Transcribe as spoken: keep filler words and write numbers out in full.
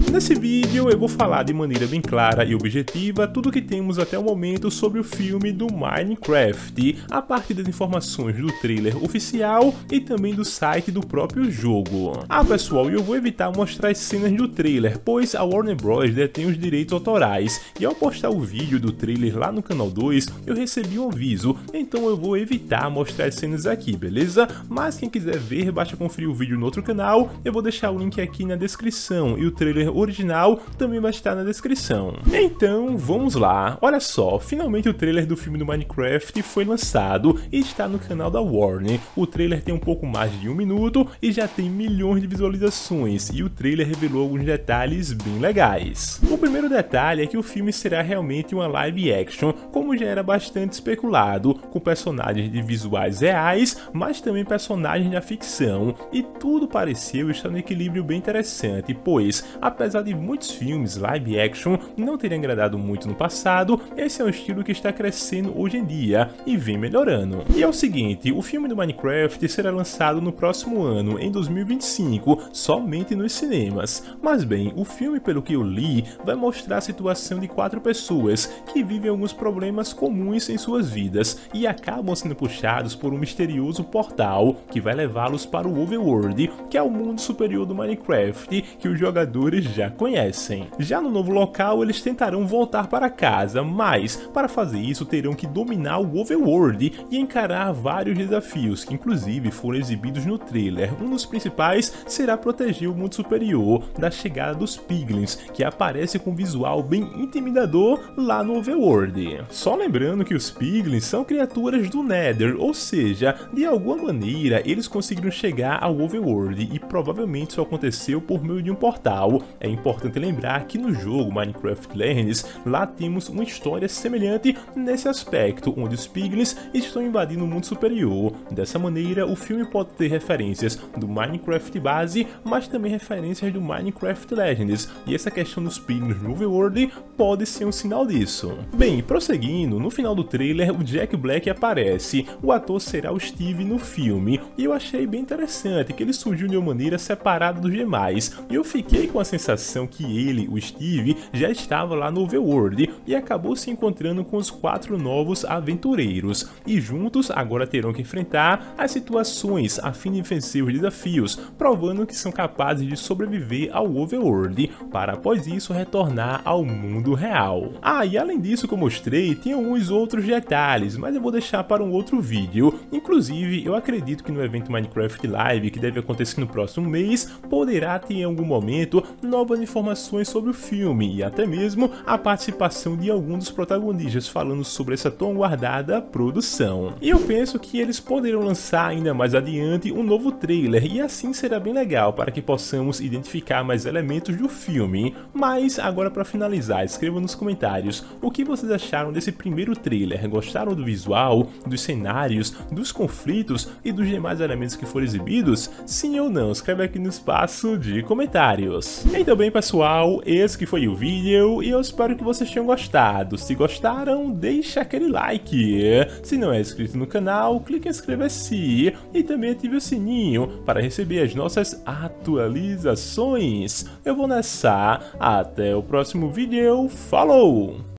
Nesse vídeo eu vou falar de maneira bem clara e objetiva tudo que temos até o momento sobre o filme do Minecraft, a partir das informações do trailer oficial e também do site do próprio jogo. Ah pessoal, eu vou evitar mostrar as cenas do trailer, pois a Warner Bros detém os direitos autorais, e ao postar o vídeo do trailer lá no canal dois, eu recebi um aviso, então eu vou evitar mostrar as cenas aqui, beleza? Mas quem quiser ver, basta conferir o vídeo no outro canal, eu vou deixar o link aqui na descrição, e o trailer original também vai estar na descrição. Então, vamos lá. Olha só, finalmente o trailer do filme do Minecraft foi lançado e está no canal da Warner. O trailer tem um pouco mais de um minuto e já tem milhões de visualizações, e o trailer revelou alguns detalhes bem legais. O primeiro detalhe é que o filme será realmente uma live action, como já era bastante especulado, com personagens de visuais reais, mas também personagens da ficção, e tudo pareceu estar no equilíbrio bem interessante, pois, apesar de muitos filmes live action não terem agradado muito no passado, esse é um estilo que está crescendo hoje em dia e vem melhorando. E é o seguinte, o filme do Minecraft será lançado no próximo ano, em dois mil e vinte e cinco, somente nos cinemas. Mas bem, o filme, pelo que eu li, vai mostrar a situação de quatro pessoas que vivem alguns problemas comuns em suas vidas e acabam sendo puxados por um misterioso portal que vai levá-los para o Overworld, que é o mundo superior do Minecraft que os jogadores já conhecem. Já no novo local, eles tentarão voltar para casa, mas para fazer isso terão que dominar o Overworld e encarar vários desafios que inclusive foram exibidos no trailer. Um dos principais será proteger o mundo superior da chegada dos Piglins, que aparece com um visual bem intimidador lá no Overworld. Só lembrando que os Piglins são criaturas do Nether, ou seja, de alguma maneira eles conseguiram chegar ao Overworld e provavelmente isso aconteceu por meio de um portal. É importante lembrar que no jogo Minecraft Legends, lá temos uma história semelhante nesse aspecto, onde os Piglins estão invadindo o mundo superior. Dessa maneira, o filme pode ter referências do Minecraft base, mas também referências do Minecraft Legends, e essa questão dos Piglins no Overworld pode ser um sinal disso. Bem, prosseguindo, no final do trailer o Jack Black aparece, o ator será o Steve no filme, e eu achei bem interessante que ele surgiu de uma maneira separada dos demais, e eu fiquei com a sensação que ele, o Steve, já estava lá no Overworld e acabou se encontrando com os quatro novos aventureiros, e juntos agora terão que enfrentar as situações a fim de vencer os desafios, provando que são capazes de sobreviver ao Overworld, para após isso retornar ao mundo real. Ah, e além disso que eu mostrei, tem alguns outros detalhes, mas eu vou deixar para um outro vídeo. Inclusive, eu acredito que no evento Minecraft Live, que deve acontecer no próximo mês, poderá ter em algum momento novas informações sobre o filme e até mesmo a participação de alguns dos protagonistas falando sobre essa tão aguardada produção. E eu penso que eles poderão lançar ainda mais adiante um novo trailer, e assim será bem legal para que possamos identificar mais elementos do filme. Mas agora, para finalizar, escrevam nos comentários o que vocês acharam desse primeiro trailer. Gostaram do visual, dos cenários, dos conflitos e dos demais elementos que foram exibidos? Sim ou não? Escreve aqui no espaço de comentários. Então bem pessoal, esse que foi o vídeo e eu espero que vocês tenham gostado. Se gostaram, deixa aquele like. Se não é inscrito no canal, clique em inscrever-se e também ative o sininho para receber as nossas atualizações. Eu vou nessa, até o próximo vídeo, falou!